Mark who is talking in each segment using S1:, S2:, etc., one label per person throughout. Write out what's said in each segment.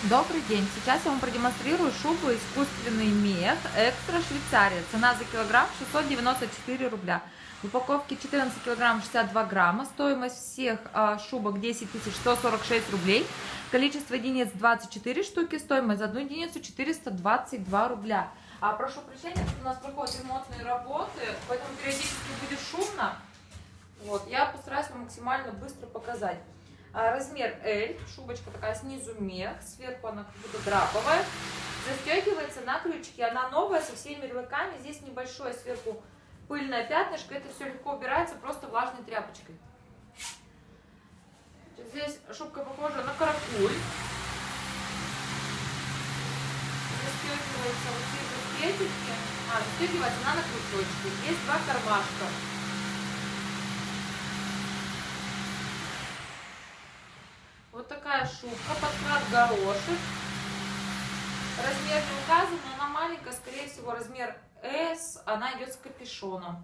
S1: Добрый день! Сейчас я вам продемонстрирую шубу искусственный мех Экстра Швейцария. Цена за килограмм 694 рубля. В упаковке 14 килограмм 62 грамма. Стоимость всех шубок 10 146 рублей. Количество единиц 24 штуки. Стоимость за одну единицу 422 рубля. Прошу прощения, тут у нас проходят ремонтные работы, поэтому периодически будет шумно. Вот, я постараюсь вам максимально быстро показать. Размер L, шубочка такая снизу мех, сверху она как будто драповая, застегивается на крючки, она новая со всеми ярлыками, здесь небольшое сверху пыльное пятнышко, это все легко убирается просто влажной тряпочкой. Здесь шубка похожа на каракуль, застегивается вот эти петельки, застегивается она на крючочке, есть два кармашка. Вот такая шубка, подкрат горошек. Размер не указан, но она маленькая, скорее всего размер S, она идет с капюшоном.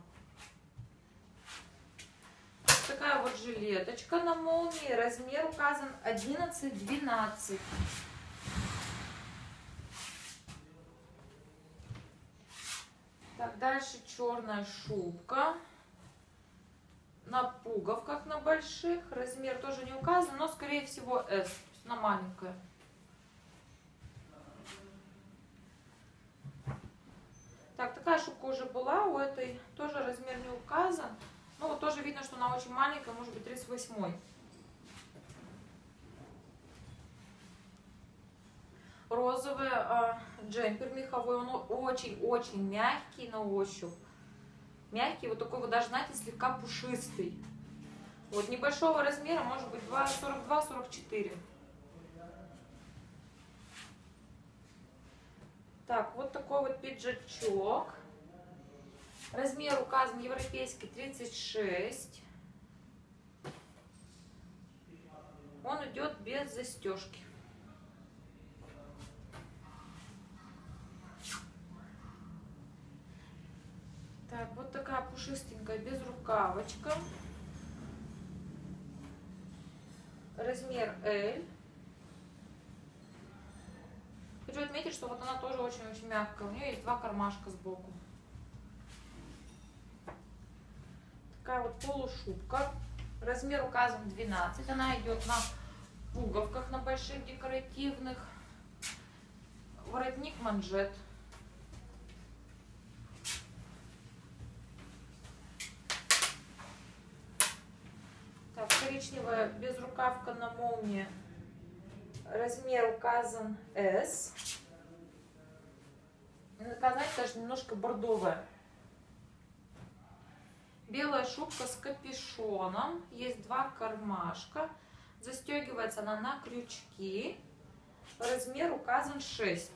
S1: Такая вот жилеточка на молнии, размер указан 11-12. Так, дальше черная шубка. На пуговках, на больших. Размер тоже не указан, но скорее всего S. То есть она маленькая. Так, такая шубка уже была. У этой тоже размер не указан. Ну вот тоже видно, что она очень маленькая, может быть 38-й. Розовый джемпер меховой. Он очень-очень мягкий на ощупь. Мягкий, вот такой вот даже, знаете, слегка пушистый. Вот небольшого размера, может быть 42-44. Так, вот такой вот пиджачок. Размер указан европейский 36. Он идет без застежки. Так, вот такая пушистенькая безрукавочка. Размер L. Хочу отметить, что вот она тоже очень-очень мягкая. У нее есть два кармашка сбоку. Такая вот полушубка. Размер указан 12. Она идет на пуговках, на больших декоративных. Воротник манжет. Так, коричневая безрукавка на молнии. Размер указан S. Знаете, даже немножко бордовая. Белая шубка с капюшоном. Есть два кармашка. Застегивается она на крючки. Размер указан 6.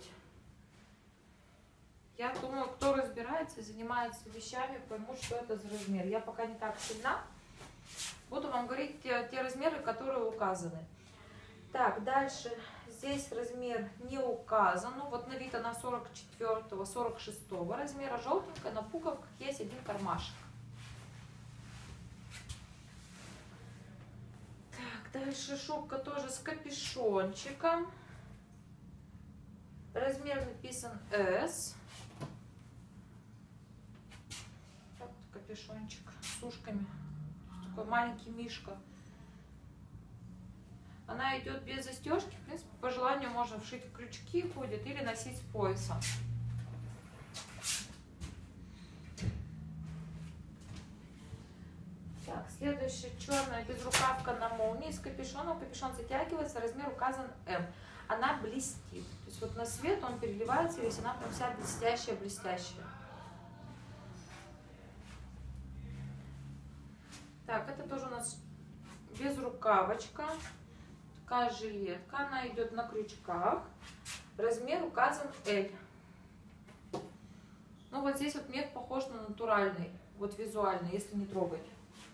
S1: Я думаю, кто разбирается и занимается вещами, поймут, что это за размер. Я пока не так сильна. Буду вам говорить те размеры, которые указаны. Так, дальше здесь размер не указан. Ну, вот на вид она 44-го, 46-го размера. Желтенькая, на пуговках есть один кармашек. Так, дальше шубка тоже с капюшончиком. Размер написан S. Так, капюшончик с ушками. Такой маленький мишка. Она идет без застежки. В принципе, по желанию можно вшить крючки, ходит, или носить с поясом. Так, следующая черная безрукавка на молнии с капюшоном. Капюшон затягивается, размер указан M. Она блестит. То есть вот на свет он переливается, весь она прям вся блестящая-блестящая. Так, это тоже у нас безрукавочка. Такая жилетка. Она идет на крючках. Размер указан L. Ну вот здесь вот мех похож на натуральный. Вот визуально, если не трогать.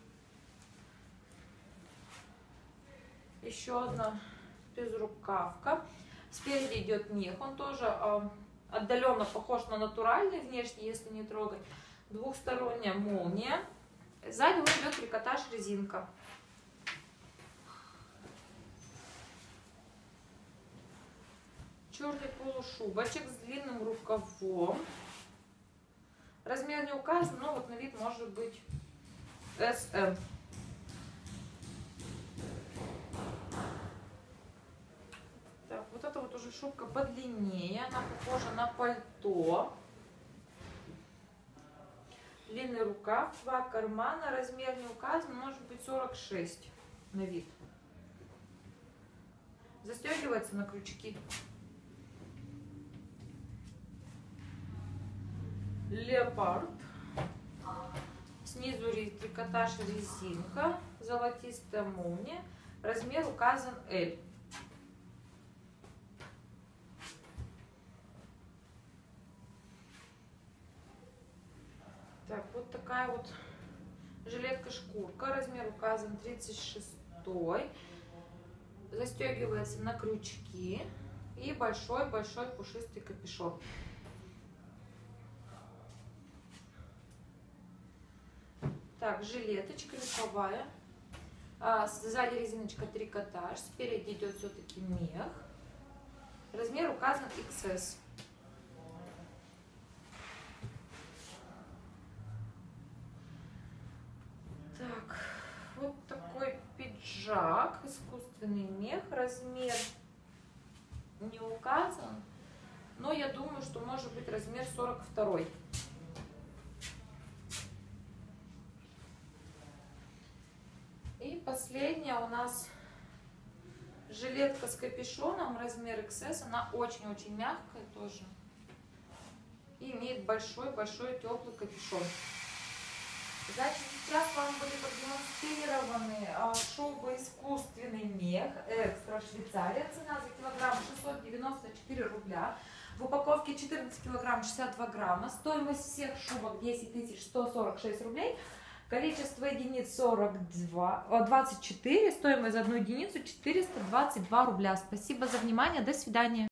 S1: Еще одна безрукавка. Спереди идет мех. Он тоже отдаленно похож на натуральный внешне, если не трогать. Двухсторонняя молния. Сзади идет трикотаж резинка. Черный полушубочек с длинным рукавом. Размер не указан, но вот на вид может быть SM. Так, вот это вот уже шубка подлиннее, она похожа на пальто. Длинный рукав, 2 кармана, размер не указан, может быть 46 на вид. Застегивается на крючки. Леопард. Снизу трикотаж резинка, золотистая молния. Размер указан L. Так, вот такая вот жилетка-шкурка. Размер указан 36. Застегивается на крючки. И большой-большой пушистый капюшон. Так, жилеточка меховая. Сзади резиночка трикотаж. Спереди идет все-таки мех. Размер указан XS. Так, вот такой пиджак. Искусственный мех. Размер не указан. Но я думаю, что может быть размер 42. И последняя у нас жилетка с капюшоном, размер XS. Она очень-очень мягкая тоже. И имеет большой-большой теплый капюшон. Значит, сейчас вам были продемонстрированы шуба искусственный мех, экстра Швейцария. Цена за килограмм 694 рубля. В упаковке 14 килограмм 62 грамма. Стоимость всех шубок 10 146 рублей. Количество единиц 24. Стоимость за одну единицу 422 рубля. Спасибо за внимание. До свидания.